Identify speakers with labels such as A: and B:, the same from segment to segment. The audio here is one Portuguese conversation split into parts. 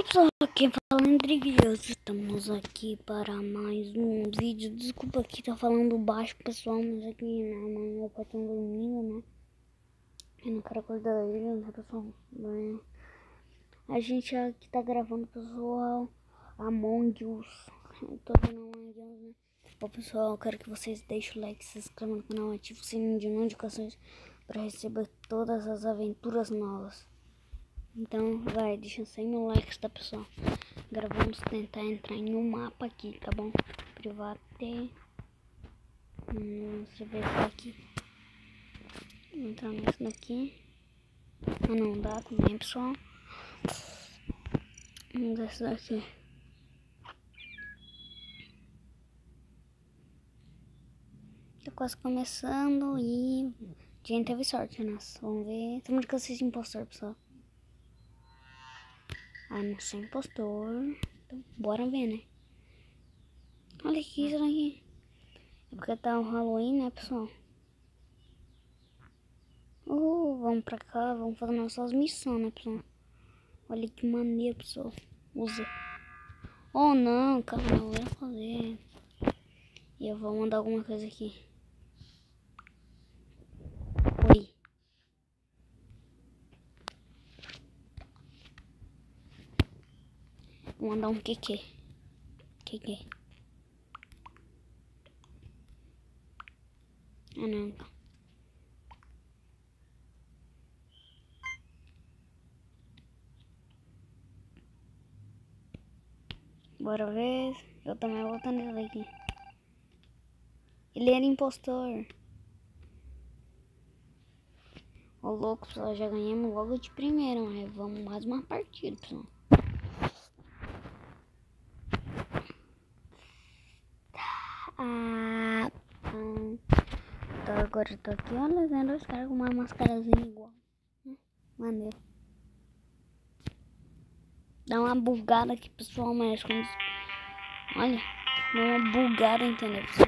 A: Pessoal, aqui falando Rodrigues, estamos aqui para mais um vídeo. Desculpa aqui, tá falando baixo, pessoal, mas aqui na mãe meu pai tá dormindo, né? Eu não quero acordar ele, né, pessoal? Bem, a gente aqui tá gravando, pessoal, Among Us. Eu tô vendo Among Us, né? Bom, pessoal, eu quero que vocês deixem o like, se inscrevam no canal, ativem o sininho de notificações para receber todas as aventuras novas. Então, vai, deixa 100 mil likes, tá, pessoal? Agora vamos tentar entrar em um mapa aqui, tá bom? Private. Deixa eu ver isso aqui. Vou entrar nesse daqui. Ah, não dá também, pessoal. Vamos nesse daqui. Tá quase começando e... a gente teve sorte, né? Vamos ver. Tomara que eu seja impostor, pessoal. Ah, não sou impostor. Então, bora ver, né? Olha que isso daqui. É porque tá um Halloween, né, pessoal? Vamos pra cá, vamos fazer nossas missões, né, pessoal? Olha que maneiro, pessoal. Usa. Oh, não, calma, eu ia fazer. E eu vou mandar alguma coisa aqui. Oi. Vou mandar um QQ. QQ. Ah, não. Bora ver. Eu também vou botar nele aqui. Ele era impostor. Ô, louco, pessoal. Já ganhamos logo de primeira, mas vamos mais uma partida, pessoal. Então agora eu tô aqui, olha, vendo os caras com uma mascarazinha igual. Maneiro. Dá uma bugada aqui, pessoal, mas quando... olha, dá uma bugada, entendeu, pessoal?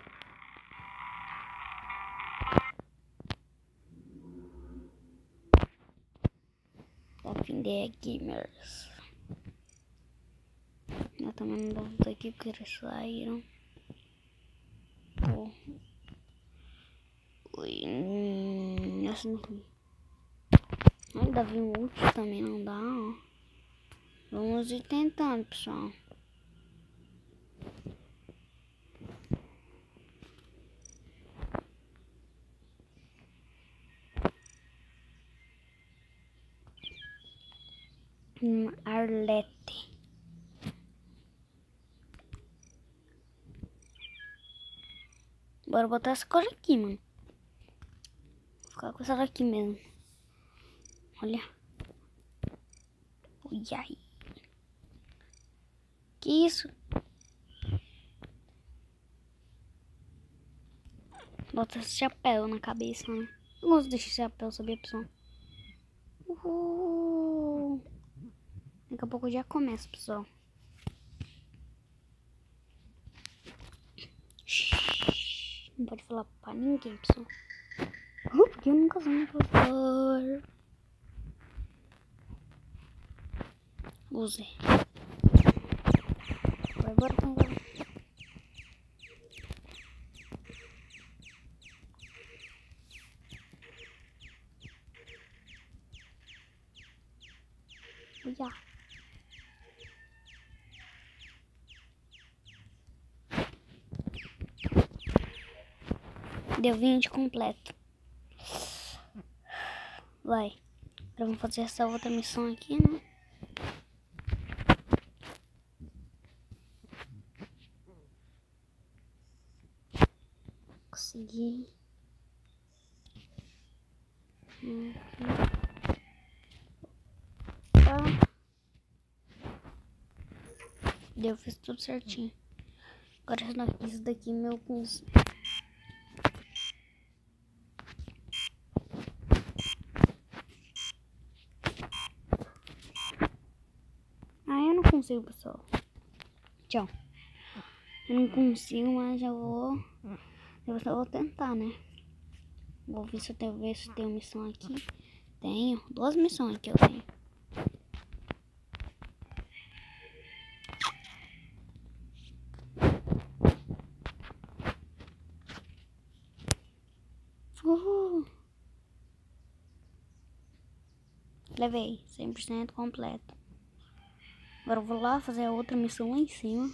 A: Ofender gamers. Eu também não vou aqui porque eles saíram. Ui, essa não foi. Ainda vi um último também, não dá, ó. Vamos ir tentando, pessoal. Arlete. Bora botar essa cor aqui, mano. Vou ficar com essa daqui mesmo. Olha. Ui, ai. Que isso? Bota esse chapéu na cabeça, né? Eu gosto desse chapéu, sabia, pessoal? Daqui a pouco já começa, pessoal. Não pode falar pra ninguém, pessoal. Porque eu nunca sou um impostor. Use. Vai, bora, bora. Olha. Deu 20 completo. Vai. Agora vamos fazer essa outra missão aqui, né? Consegui. Eu fiz tudo certinho. Agora isso daqui meu curso. Eu não consigo, pessoal. Tchau. Eu não consigo, mas eu vou tentar, né? Vou ver se eu tenho missão aqui. Tenho. 2 missões que eu tenho. Levei 100% completo. Agora eu vou lá fazer a outra missão lá em cima.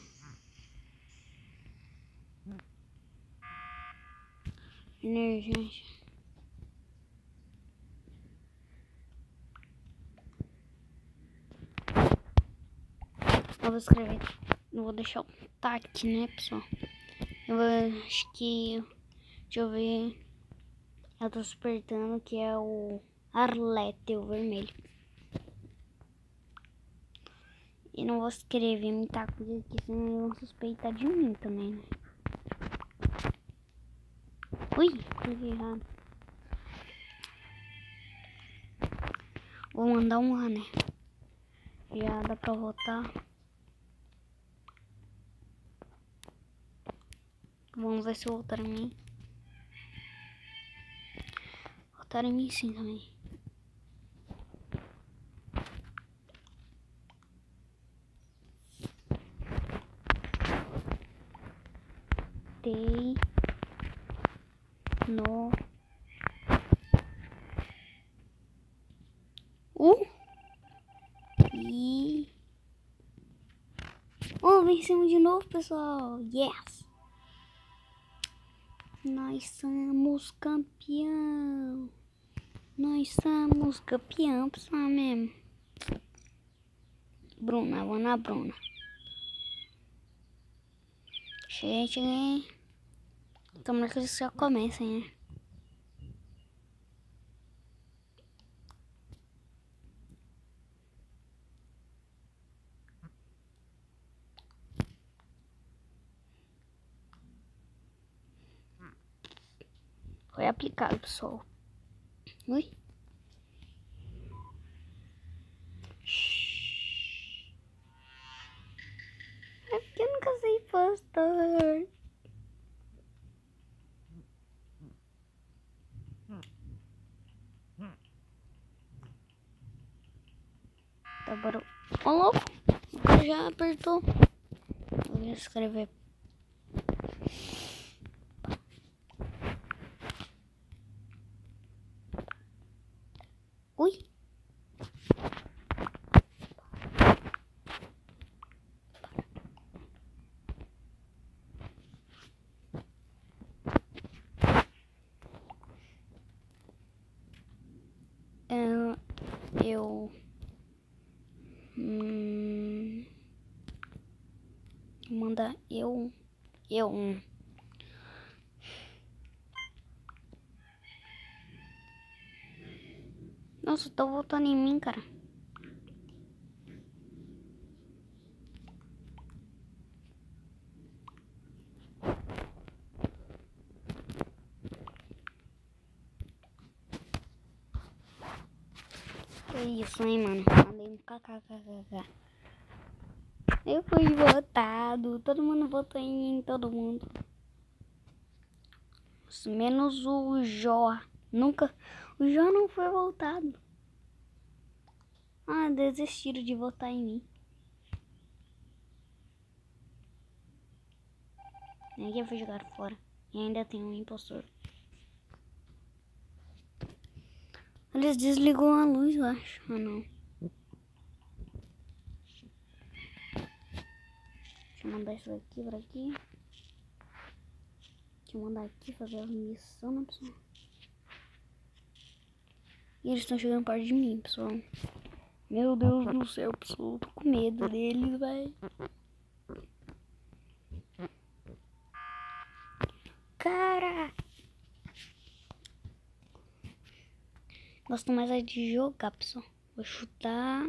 A: Energia. Eu vou escrever. Não vou deixar o TAC, né, pessoal? Acho que... Deixa eu ver. Eu tô despertando que é o Arlete, o vermelho. E não vou escrever muita coisa aqui, senão vão suspeitar de mim também, né? Ui, escrevi errado. Vou mandar um A, né? Já dá pra votar. Vamos ver se votaram em mim. Votaram em mim sim também. Tei no e vencemos de novo, pessoal. Yes! Nós somos campeão. Nós somos campeão, pessoal mesmo. Bruna, vou na Bruna. Cheguei. Tomara que eles já comecem, né? Foi aplicado, pessoal. Ui. É porque eu nunca sei postar. Tá, bora. Ô, louco. Já apertou. Vou escrever. Ui. Eu manda eu Nossa, tô voltando em mim, cara. Que isso, hein, mano? Mandei um kkkk. Eu fui votado. Todo mundo votou em mim, todo mundo. Menos o Jó. Nunca. O Jó não foi votado. Ah, desistiram de votar em mim. Ninguém foi jogar fora. E ainda tem um impostor. Eles desligou a luz, eu acho. Ah, não. Deixa eu mandar isso aqui pra aqui. Deixa eu mandar aqui fazer a missão, né, pessoal? E eles estão chegando perto de mim, pessoal. Meu Deus do céu, pessoal. Tô com medo deles, velho. Cara! Gosto mais é de jogar, pessoal. Vou chutar.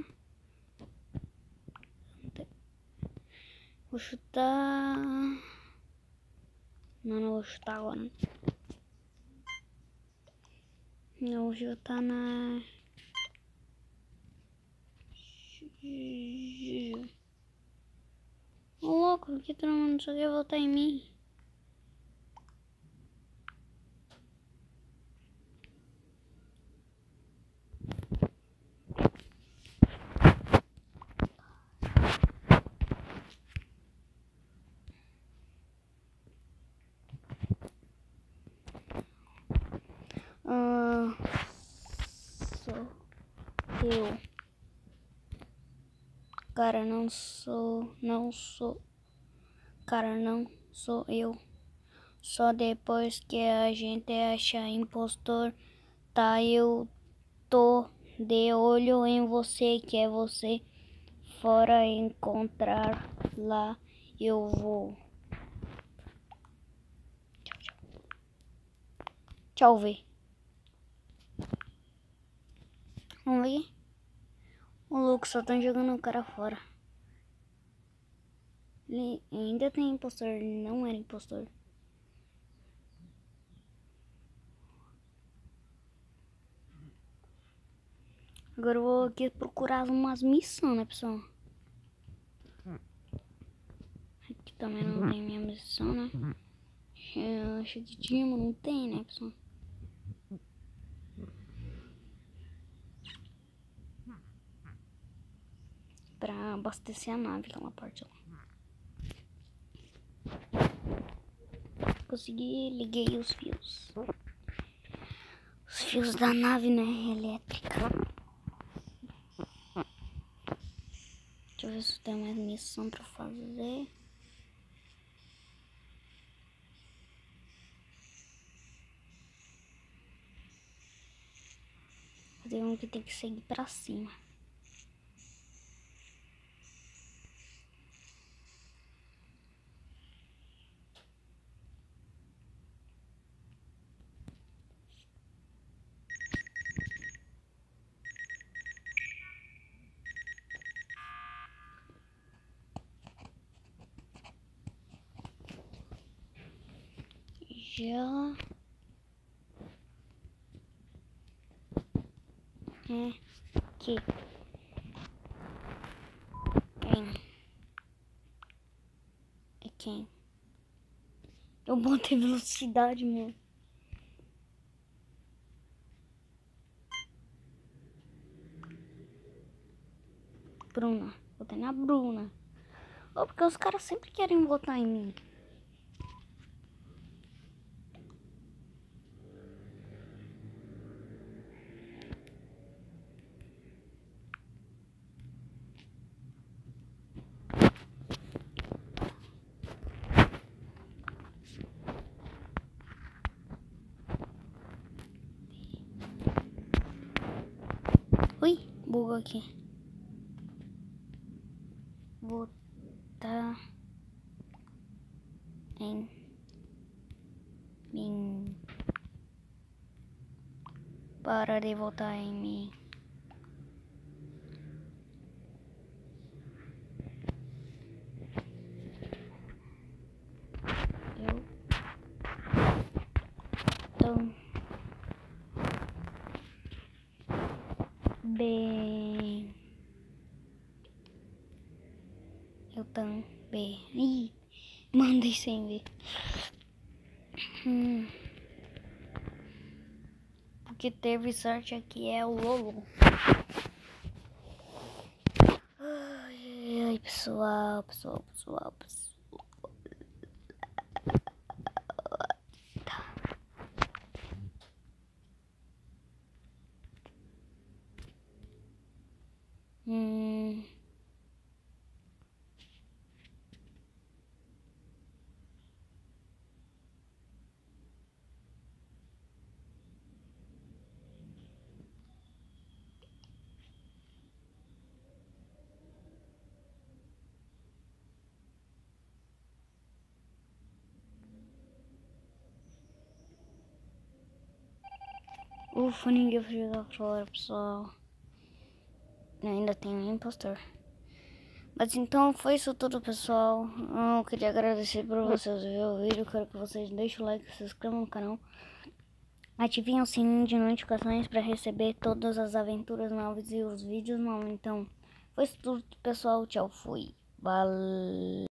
A: Vou chutar. Não vou chutar agora. Não, vou chutar na. Ô, louco, por que todo mundo só quer votar em mim? eu. Cara, não sou. Cara, não sou eu. Só depois que a gente acha impostor, tá? Eu tô de olho em você, que é você. Fora encontrar lá, eu vou. Tchau, ver. Vamos ver. O louco só tá jogando o cara fora. Ele ainda tem impostor, ele não era impostor. Agora eu vou aqui procurar umas missões, né, pessoal? Aqui também não tem minha missão, né? Eu acho que tinha, mas não tem, né, pessoal? Pra abastecer a nave, aquela parte lá. Consegui, liguei os fios. Os fios da nave, né, elétrica. Deixa eu ver se tem mais missão pra fazer. Fazer um que tem que seguir pra cima. Já é que quem? Eu botei velocidade, meu. Bruna, botei na Bruna. Oh, porque os caras sempre querem votar em mim. Ui, bugou aqui. Votar em mim. Para de votar em mim. Eu também. Eu também. Ih, mandei sem ver. Porque teve sorte aqui é o Lolo. Ai, ai, pessoal. Tá. Ufa, ninguém foi jogar fora, pessoal. Ainda tem um impostor. Mas então foi isso tudo, pessoal. Eu queria agradecer por vocês verem o vídeo. Quero que vocês deixem o like, se inscrevam no canal. Ativem o sininho de notificações para receber todas as aventuras novas e os vídeos novos. Então, foi isso tudo, pessoal. Tchau, fui. Valeu.